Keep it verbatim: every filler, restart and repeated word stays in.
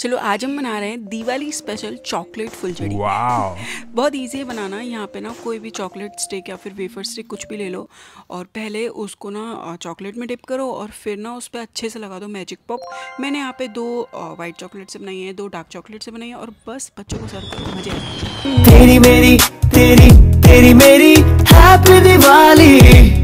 चलो आज हम बना रहे हैं दिवाली स्पेशल चॉकलेट फुलझड़ी। वाओ। बहुत इजी है बनाना। यहाँ पे ना कोई भी चॉकलेट स्टिक या फिर वेफर स्टिक कुछ भी ले लो और पहले उसको ना चॉकलेट में डिप करो और फिर ना उस पर अच्छे से लगा दो मैजिक पॉप। मैंने यहाँ पे दो वाइट चॉकलेट से बनाई है, दो डार्क चॉकलेट से बनाई है और बस बच्चों को सर्व करो, मजे आए। तेरी मेरी तेरी तेरी मेरी हैप्पी दिवाली।